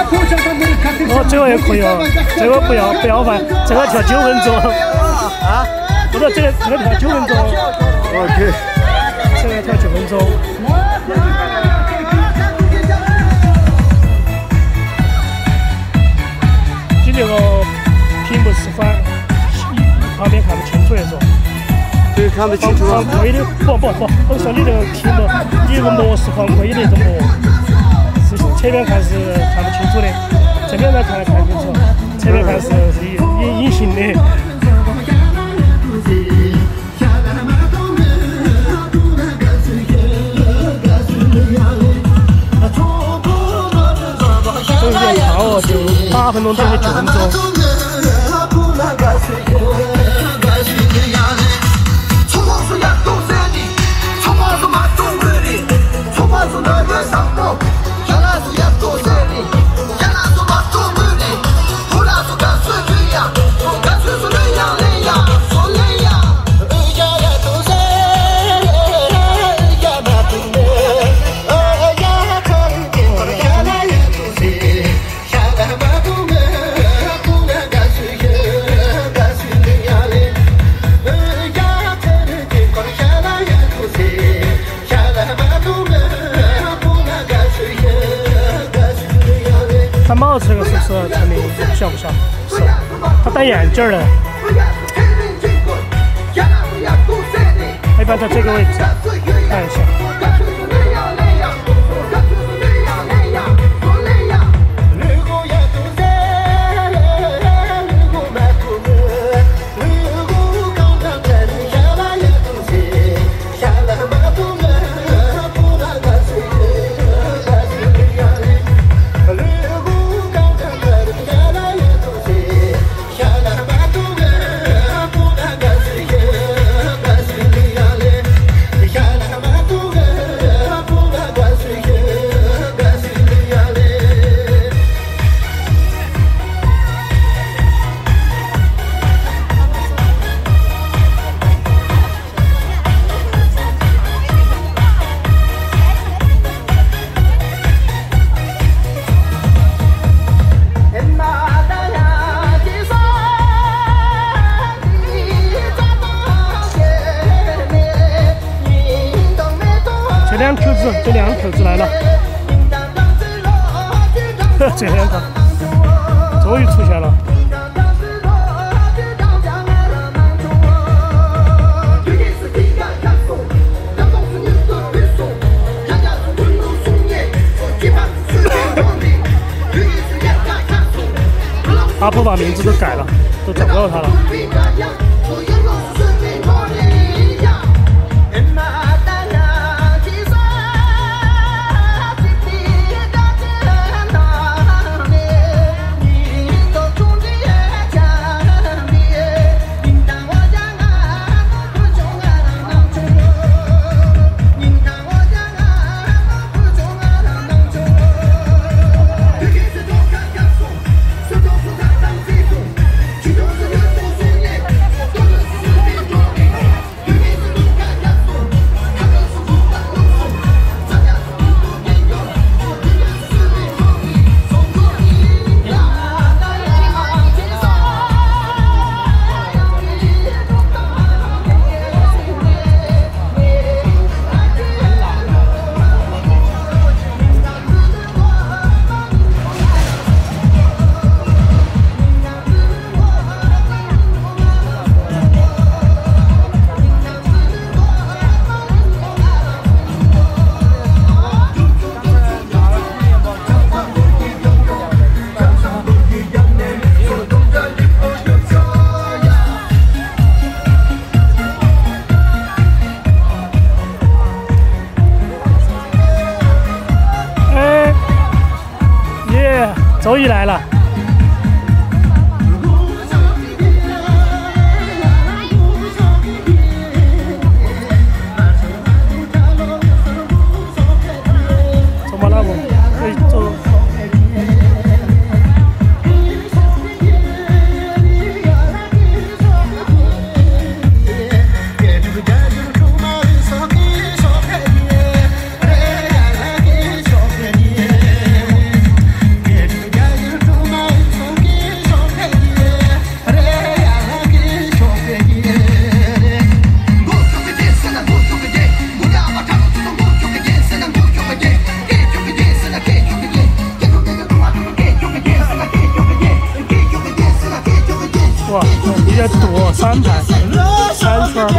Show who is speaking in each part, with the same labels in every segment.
Speaker 1: 哦，这个也可以哦，这个不要饭，这个跳9分钟。啊？不是，这个跳9分钟。
Speaker 2: OK。
Speaker 1: 这个跳9分钟。你这个屏幕是反，旁边看不清楚那种。
Speaker 2: 对，看不清楚。
Speaker 1: 防窥的，不，我说你这个屏幕，你这个膜是防窥的那种膜，是前面看是看不清楚的，这边呢看清楚，前面看是隐形的。这有点长哦，就8分钟等于9分钟。他帽子这个是不是陈明像不像？是，他戴眼镜的。一般在这个位置看一下。这两口子来了，这两个终于出现了。阿婆把名字都改了，都找不到他了。周一来了。走马拉姆，可以走。 较多，3排3圈。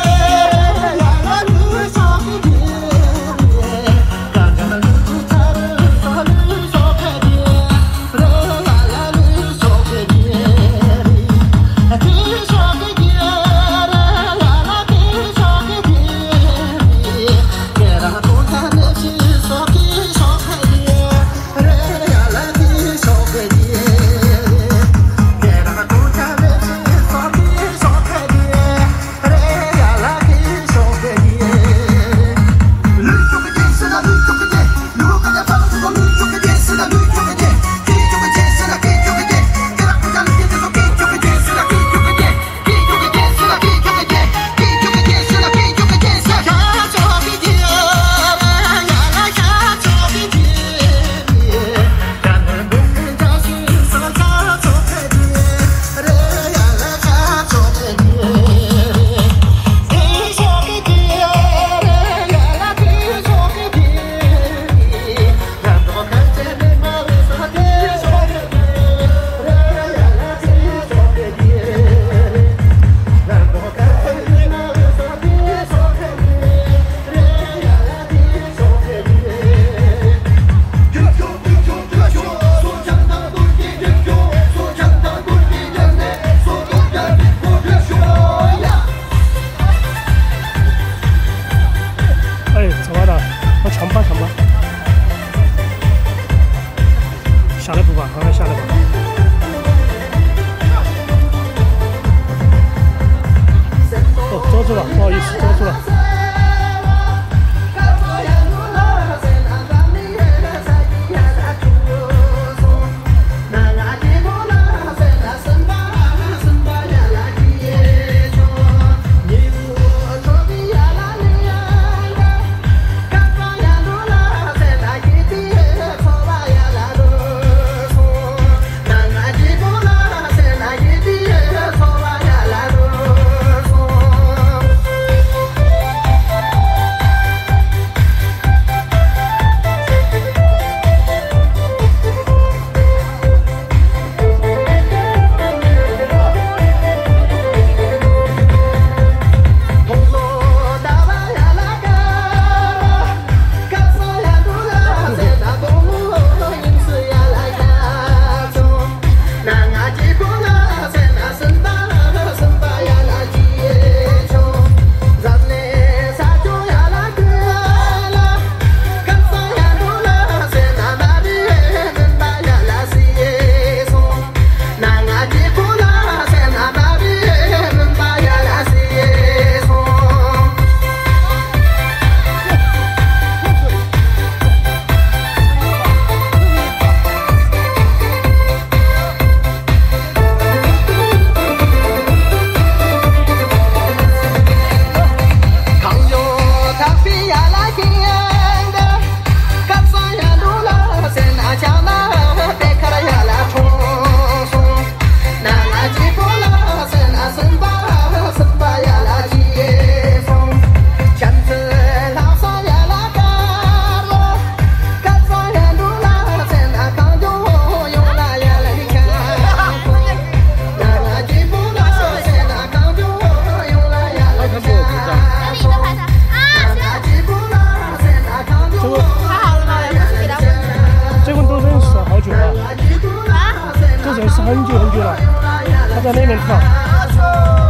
Speaker 1: 下来不吧，好像下来吧。哦，走住了，不好意思，走住了。很久了，他在那边跳。